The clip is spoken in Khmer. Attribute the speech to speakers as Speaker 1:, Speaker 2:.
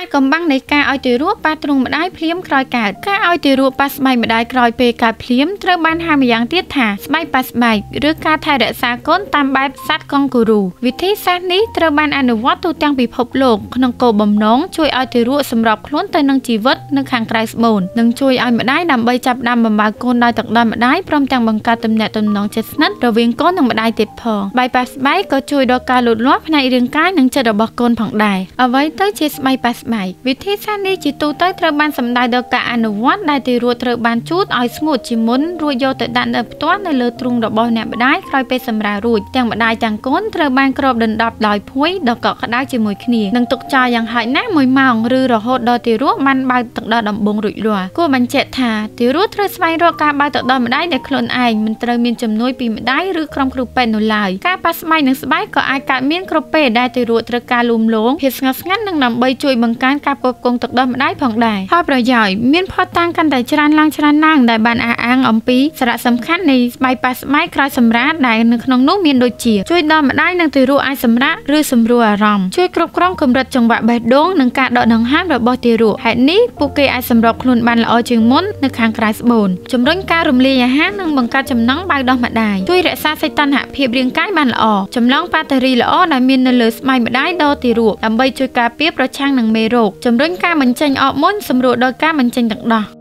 Speaker 1: កំបាំងនៃការឲ្យទារកប៉ះទ្រូងម្ដាយភ្លាមក្រោយកើតការឲ្យទារកប៉ះស្បែកម្ដាយក្រោយពេលកើតភ្លាមត្រូវបានហៅម្យ៉ាងទៀតថាស្បែកប៉ះស្បែកឬការថែរក្សាកូនតាមបែបសត្វកង់គូរូវិធីសាស្ត្រនេះត្រូវបានអនុវត្តទូទាំងពិភពលោកក្នុងគោលបំណងជួយឲ្យទារកសម្របខ្លួនទៅនឹងជីវិតនៅខាងក្រៅស្បូននិងជួយឲ្យម្ដាយដើម្បីចាប់ផ្ដើមបំរើកូនដោយទឹកដល់ម្ដាយព្រមទាំងបង្កើតទំនាក់ទំនងជិតស្និទ្ធរវាងកូននិងម្ដាយទៀតផងស្បែកប៉ះស្បែកក៏ជួយដល់ការលូតលាស់ផ្នែករាងកាយនិងចិត្តរបស់កូនផងដែរអ្វីទៅជាស្បែកប៉ះស្បែកវិធីសាស្ត្រនេះជាទូទៅត្រូវបានសម្ដៅដល់ការអនុវត្តដែលទារកត្រូវបានជូតឲ្យស្ងួតជាមុនរួចយកទៅដាក់នៅផ្ទាល់នៅលើទ្រូងរបស់អ្នកម្ដាយក្រោយពេលសម្រាលរួចទាំងម្ដាយទាំងកូនត្រូវបានគ្របដណ្ដប់ដោយភួយដ៏កក់ក្ដៅជាមួយគ្នានិងទុកចោលយ៉ាងហោចណាស់1ម៉ោងឬរហូតដល់ទារកបានបើកទឹកដោះដំបូងរួចរាល់គួរបញ្ជាក់ថាទារកត្រូវស្វែងរកការបើកទឹកដោះម្ដាយដែលខ្លួនឯងមិនត្រូវមានជំនួយពីម្ដាយឬក្រុមគ្រូពេទ្យនោះឡើយការប៉ះស្បែកនិងស្បែកក៏អាចកើតមានគ្រប់ពេលដែលទារកត្រូវការលូមលងភាពស្ងប់ស្ងាត់និងដើម្បីជួយបង្កើនការផ្គត់ផ្គង់ទឹកដោះម្ដាយផងដែរផលប្រយោជន៍មានភស្តុតាងកាន់តែច្រើនឡើងដែលបានអះអាងអំពីសារៈសំខាន់នៃស្បែកប៉ះស្បែកក្រោយសម្រាលដែលនៅក្នុងនោះមានដូចជាជួយដល់ម្ដាយនិងទារកអាចសម្រាកឬសម្រួលអារម្មណ៍ជួយគ្រប់គ្រងកម្រិតចង្វាក់បេះដូងនិងការដកដង្ហើមរបស់ទារកហេតុនេះពួកគេអាចសម្របខ្លួនបានល្អជាងមុននៅខាងក្រៅស្បូនជំរុញការរំលាយអាហារនិងបង្កើតចំណង់បៅដោះម្ដាយជួយរក្សាសីតុណ្ហភាពរាងកាយបានល្អចម្លងបាក់តេរីល្អដែលមាននៅលើស្បែកម្ដាយដល់ទារកដើម្បីជួយការពារប្រឆាំងនឹងមេរោគជំរុញការបញ្ចេញអរម៉ូនសម្រួលដល់ការបញ្ចេញទឹកដោះ